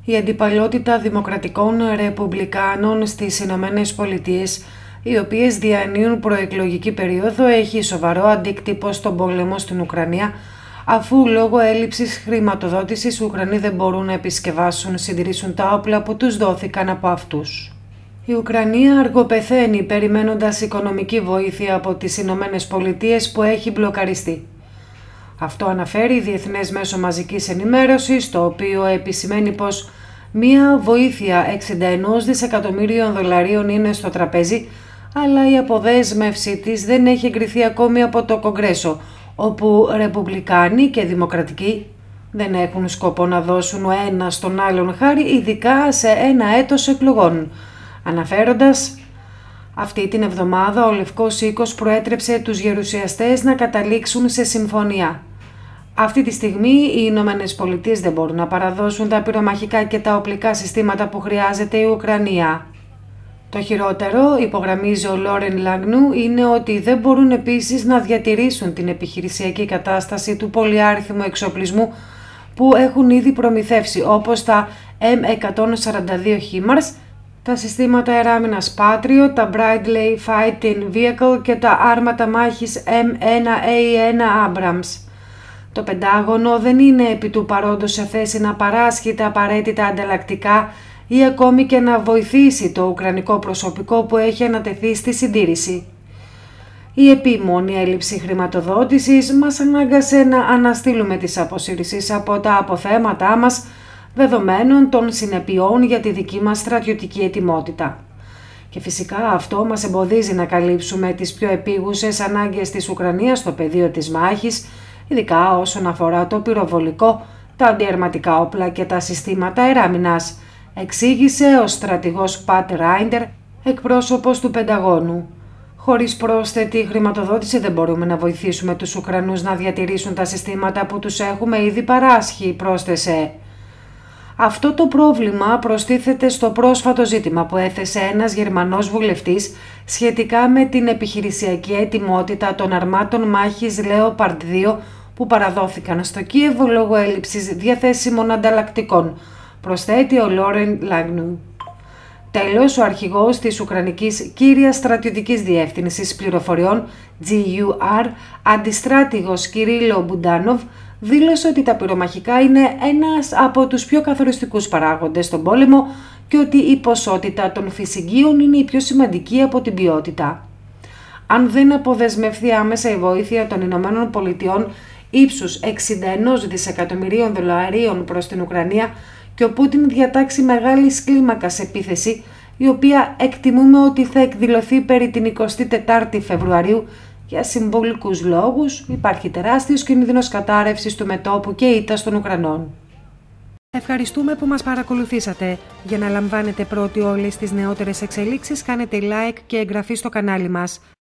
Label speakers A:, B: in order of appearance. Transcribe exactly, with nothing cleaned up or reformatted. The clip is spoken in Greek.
A: Η αντιπαλότητα δημοκρατικών ρεπουμπλικάνων στις Ηνωμένες Πολιτείες, οι οποίες διανύουν προεκλογική περίοδο, έχει σοβαρό αντίκτυπο στον πόλεμο στην Ουκρανία, αφού λόγω έλλειψης χρηματοδότησης οι Ουκρανοί δεν μπορούν να επισκευάσουν, συντηρήσουν τα όπλα που τους δόθηκαν από αυτούς. Η Ουκρανία αργοπεθαίνει περιμένοντας οικονομική βοήθεια από τις Ηνωμένες Πολιτείες που έχει μπλοκαριστεί. Αυτό αναφέρει η Διεθνές Μέσο Μαζικής Ενημέρωσης, το οποίο επισημαίνει πως μία βοήθεια εξήντα ένα δισεκατομμύριων δολαρίων είναι στο τραπέζι, αλλά η αποδέσμευση της δεν έχει εγκριθεί ακόμη από το Κογκρέσο, όπου ρεπουμπλικάνοι και δημοκρατικοί δεν έχουν σκοπό να δώσουν ο ένας στον άλλον χάρη, ειδικά σε ένα έτος εκλογών. Αναφέροντας, αυτή την εβδομάδα ο Λευκός Οίκος προέτρεψε τους γερουσιαστές να καταλήξουν σε συμφωνία. Αυτή τη στιγμή οι Ηνωμένες Πολιτείες δεν μπορούν να παραδώσουν τα πυρομαχικά και τα οπλικά συστήματα που χρειάζεται η Ουκρανία. Το χειρότερο, υπογραμμίζει ο Λόρεν Λαγνού, είναι ότι δεν μπορούν επίσης να διατηρήσουν την επιχειρησιακή κατάσταση του πολυάριθμου εξοπλισμού που έχουν ήδη προμηθεύσει, όπως τα εμ εκατόν σαράντα δύο HIMARS, τα συστήματα αεράμινας Patriot, τα Bradley Fighting Vehicle και τα άρματα μάχης εμ ένα έι ένα Abrams. Το Πεντάγωνο δεν είναι επί του παρόντος σε θέση να παράσχει τα απαραίτητα ανταλλακτικά ή ακόμη και να βοηθήσει το ουκρανικό προσωπικό που έχει ανατεθεί στη συντήρηση. Η επίμονη έλλειψη χρηματοδότησης μας ανάγκασε να αναστείλουμε τις αποσύρσεις από τα αποθέματά μας δεδομένων των συνεπειών για τη δική μας στρατιωτική ετοιμότητα. Και φυσικά αυτό μας εμποδίζει να καλύψουμε τις πιο επίγουσες ανάγκες της Ουκρανίας στο πεδίο της μάχης, ειδικά όσον αφορά το πυροβολικό, τα αντιαρματικά όπλα και τα συστήματα αεράμινας, εξήγησε ο στρατηγός Πατ Ράιντερ, εκπρόσωπος του Πενταγώνου. Χωρίς πρόσθετη χρηματοδότηση δεν μπορούμε να βοηθήσουμε τους Ουκρανούς να διατηρήσουν τα συστήματα που τους έχουμε ήδη παράσχει, πρόσθεσε. Αυτό το πρόβλημα προστίθεται στο πρόσφατο ζήτημα που έθεσε ένας Γερμανός βουλευτής σχετικά με την επιχειρησιακή ετοιμότητα των αρμάτων μάχης Leopard δύο που παραδόθηκαν στο Κίεβο λόγω έλλειψης διαθέσιμων ανταλλακτικών, προσθέτει ο Λόρεν Λαγνού. Τέλος, ο αρχηγός της Ουκρανικής Κύριας Στρατιωτικής Διεύθυνσης Πληροφοριών τζι γιου αρ, αντιστράτηγος Κυρίλλο Μπουντάνοβ, δήλωσε ότι τα πυρομαχικά είναι ένας από τους πιο καθοριστικούς παράγοντες στον πόλεμο και ότι η ποσότητα των φυσικίων είναι η πιο σημαντική από την ποιότητα. Αν δεν αποδεσμευθεί άμεσα η βοήθεια των Ηνωμένων Πολιτειών ύψους εξήντα ένα δισεκατομμυρίων δολαρίων προς την Ουκρανία και ο Πούτιν διατάξει μεγάλης κλίμακας επίθεση, η οποία εκτιμούμε ότι θα εκδηλωθεί περί την εικοστή τετάρτη Φεβρουαρίου, για συμβολικούς λόγους υπάρχει τεράστιος κίνδυνος κατάρρευσης του μετώπου και ήττας των Ουκρανών. Ευχαριστούμε που μας παρακολουθήσατε. Για να λαμβάνετε πρώτοι όλες τις νεότερες εξελίξεις, κάνετε like και εγγραφή στο κανάλι μας.